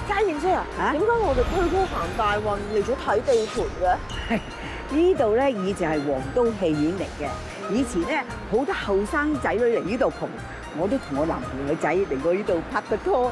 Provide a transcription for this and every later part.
家燕姐啊，點解我哋推車行大運嚟咗睇地盤嘅？ 呢度咧以前係皇都戲院嚟嘅，以前咧好多後生仔女嚟呢度蒲，我都同我男朋友仔嚟過呢度拍過拖。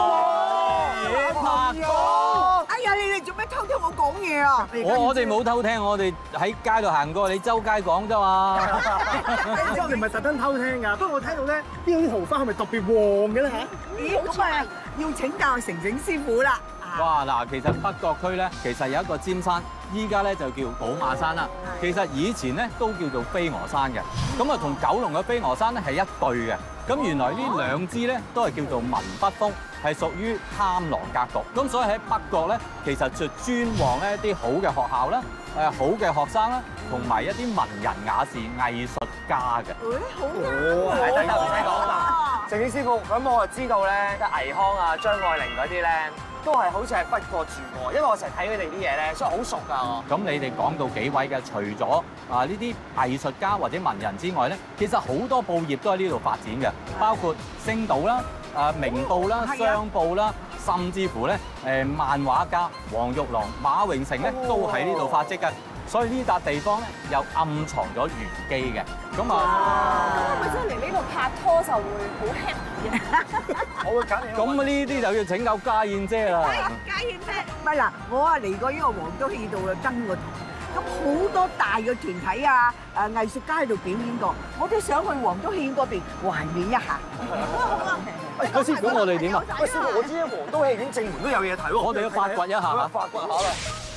哇！拍拖！ 哎呀，你哋做咩偷聽我講嘢啊？ 我哋冇偷聽，我哋喺街度行過，你周街講啫嘛。 我哋唔係特登偷聽㗎，不過我聽到咧，呢度啲桃花係咪特別旺嘅咧嚇？ 咦，咁啊要請教成整師傅啦。 哇！嗱，其實北角區咧，其實有一個尖山，依家咧就叫寶馬山啦。其實以前咧都叫做飛鵝山嘅，咁啊同九龍嘅飛鵝山咧係一對嘅。咁原來呢兩支咧都係叫做文北風，係屬於貪狼格局。咁所以喺北角咧，其實就專旺咧一啲好嘅學校啦，好嘅學生啦，同埋一啲文人雅士、藝術家嘅。 好啱係，等陣唔使講啦。成景師傅，咁我就知道咧，即係倪匡啊、張愛玲嗰啲咧，都係好似係北角住過，因為我成日睇佢哋啲嘢咧，所以好熟㗎我。 咁你哋講到幾位嘅，除咗呢啲藝術家或者文人之外咧，其實好多報業都喺呢度發展嘅，包括星島啦、明報啦、商報啦，甚至乎咧漫畫家黃玉郎、馬榮成咧都喺呢度發跡嘅。所以呢笪地方咧又暗藏咗玄機嘅。咁啊， 咁係咪真係嚟呢度拍拖就會好 happy 嘅？ 我會揀你。 咁呢啲就要請教家燕姐啦。 家燕姐，唔係嗱，我啊嚟過呢個皇都戲度啊跟過堂，咁好多大嘅團體啊、藝術家喺度表演過，我都想去皇都戲院嗰邊懷念一下。 好啊！ 喂，師傅，我哋點啊？ 喂，師傅，我知咧皇都戲院正門都有嘢睇喎。 我哋要發掘一下啦。 發掘下啦。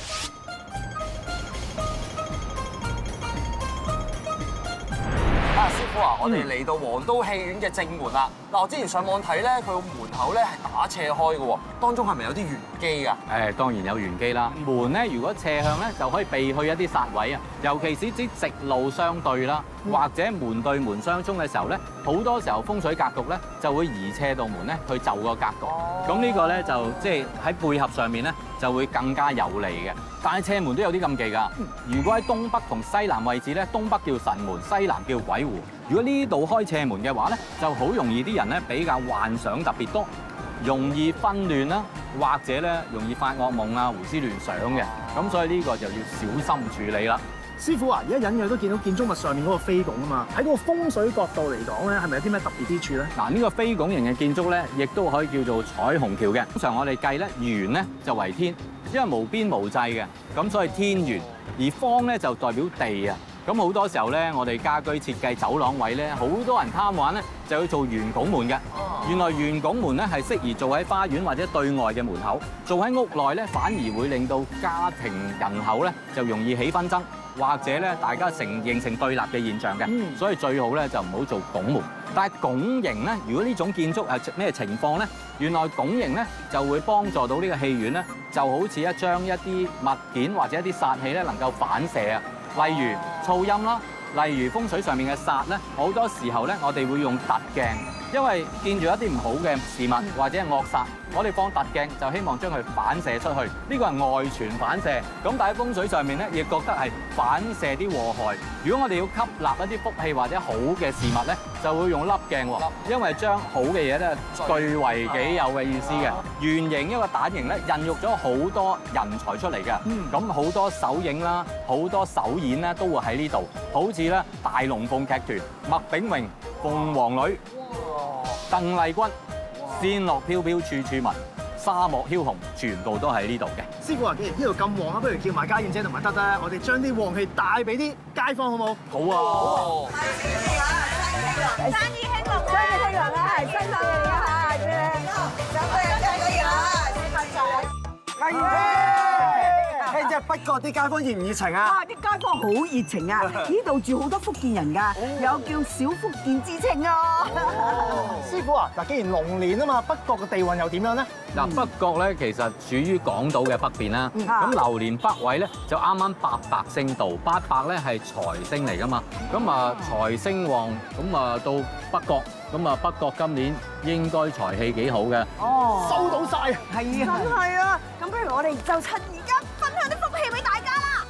師傅啊，我哋嚟到皇都戲院嘅正門啦。嗱，我之前上網睇咧，佢個門口咧係打斜開嘅喎，當中係咪有啲玄機啊？ 誒，當然有玄機啦。門咧，如果斜向咧，就可以避去一啲煞位啊。尤其是啲直路相對啦，或者門對門相衝嘅時候咧，好多時候風水格局咧就會移斜道門咧去就個格局。咁呢個咧就即係喺配合上面咧就會更加有利嘅。但係斜門都有啲禁忌㗎。如果喺東北同西南位置咧，東北叫神門，西南叫鬼湖。如果呢度開斜門嘅話咧，就好容易啲人咧比較幻想特別多，容易紛亂啦，或者咧容易發惡夢啊、胡思亂想嘅。咁所以呢個就要小心處理啦。 師傅啊，而家隱約都見到建築物上面嗰個飛拱啊嘛，喺嗰個風水角度嚟講咧，係咪有啲咩特別之處咧？ 嗱，呢個飛拱形嘅建築咧，亦都可以叫做彩虹橋嘅。通常我哋計咧圓咧就為天，因為無邊無際嘅，咁所以天圓；而方咧就代表地啊。咁好多時候咧，我哋家居設計走廊位咧，好多人貪玩咧，就要做圓拱門嘅。原來圓拱門咧係適宜做喺花園或者對外嘅門口，做喺屋內咧反而會令到家庭人口咧就容易起紛爭，或者咧大家形成對立嘅現象嘅。所以最好咧就唔好做拱門。但係拱形咧，如果呢種建築係咩情況咧？原來拱形咧就會幫助到呢個戲院咧，就好似將一啲物件或者一啲煞氣咧能夠反射啊。例如噪音啦，例如風水上面嘅煞咧，好多時候咧，我哋會用凸鏡，因為見住一啲唔好嘅事物或者係惡煞，我哋放凸鏡就希望將佢反射出去。呢個係外傳反射，咁但係風水上面咧，亦覺得係反射啲禍害。如果我哋要吸納一啲福氣或者好嘅事物咧，就會用凹鏡喎，因為將好嘅嘢咧據為己有嘅意思嘅。圓形一個蛋形咧，孕育咗好多人才出嚟嘅。咁好多首映啦，好多首演咧都會喺呢度，好似咧大龍鳳劇團、麥炳榮、鳳凰女、鄧麗君、仙樂飄飄處處聞、沙漠梟雄，全部都喺呢度嘅。 師傅啊，既然呢度咁旺啊，不如叫埋家燕姐同埋德德，我哋將啲旺氣帶俾啲街坊好冇？ 好啊！ 生意興隆，生意興隆啊！係新手嚟㗎嚇，有咩人真係啊？發財！ 家燕姐，聽真，北角啲街坊熱唔熱情啊？ 哇！啲街坊好熱情啊！呢度住好多福建人㗎，有叫小福建之稱啊！ 師傅啊，嗱，既然龍年啊嘛，北角嘅地運又點樣咧？ 嗱，北角咧其實處於港島嘅北邊啦，咁流年北位咧就啱啱八白星到，八白咧係財星嚟噶嘛，咁啊財星旺，咁啊到北角，咁啊北角今年應該財氣幾好嘅。 哦， 收到晒， 係啊， 真係啊！咁不如我哋就趁而家分享啲福氣俾大家啦！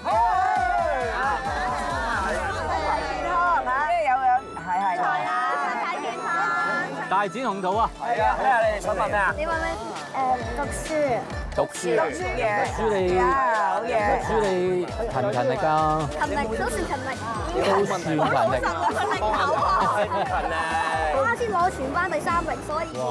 健康係咪？係財啊！大健康！ 大展鴻圖啊！ 係啊，咩啊？你哋想問咩啊？ 你問咩？咁書。 讀書讀書嘅， 讀書你好嘢， 讀書你勤唔勤力㗎？ 勤力都算勤力。 都算勤力。 我啱先攞全班第3名，所以。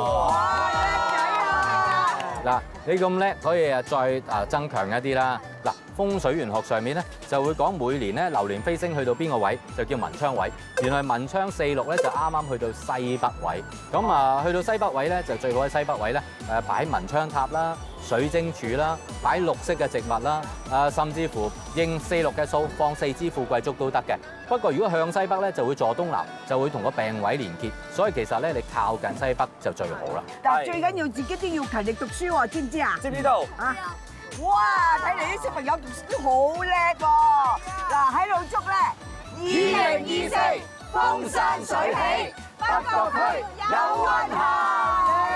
嗱，你咁叻，可以再增強一啲啦。嗱，風水玄學上面咧就會講每年咧流年飛星去到邊個位就叫文昌位。原來文昌4、6咧就啱啱去到西北位。咁去到西北位咧就最好喺西北位咧擺文昌塔啦、水晶柱啦、擺綠色嘅植物啦，甚至乎應4、6嘅數放4支富貴竹都得嘅。不過如果向西北咧就會坐東南，就會同個病位連結，所以其實咧你靠近西北就最好啦。 但係最緊要自己都要勤力讀書喎，知唔知啊？ 知唔知道？ 啊！哇！睇嚟啲小朋友讀書都好叻喎。嗱，喺度祝咧2024風生水起，北角區有運行。